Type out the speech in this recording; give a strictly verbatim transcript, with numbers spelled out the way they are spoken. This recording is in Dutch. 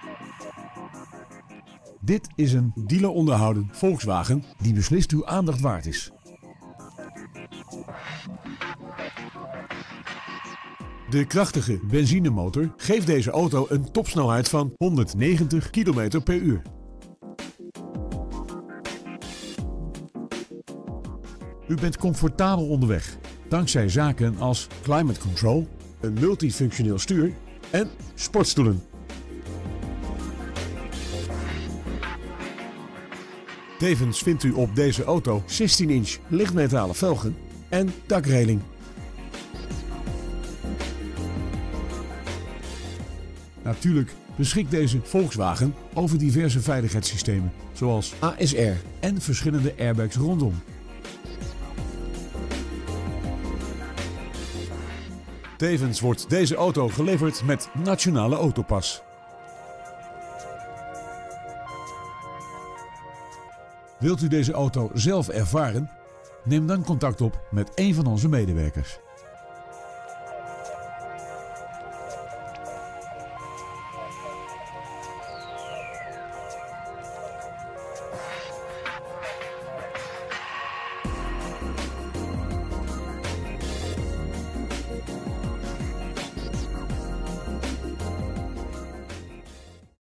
Dit is een dealer onderhouden Volkswagen die beslist uw aandacht waard is. De krachtige benzinemotor geeft deze auto een topsnelheid van honderdnegentig kilometer per uur. U bent comfortabel onderweg, dankzij zaken als climate control, een multifunctioneel stuur en sportstoelen. Tevens vindt u op deze auto zestien inch lichtmetalen velgen en dakreling. Natuurlijk beschikt deze Volkswagen over diverse veiligheidssystemen, zoals A S R en verschillende airbags rondom. Tevens wordt deze auto geleverd met Nationale Autopas. Wilt u deze auto zelf ervaren? Neem dan contact op met een van onze medewerkers.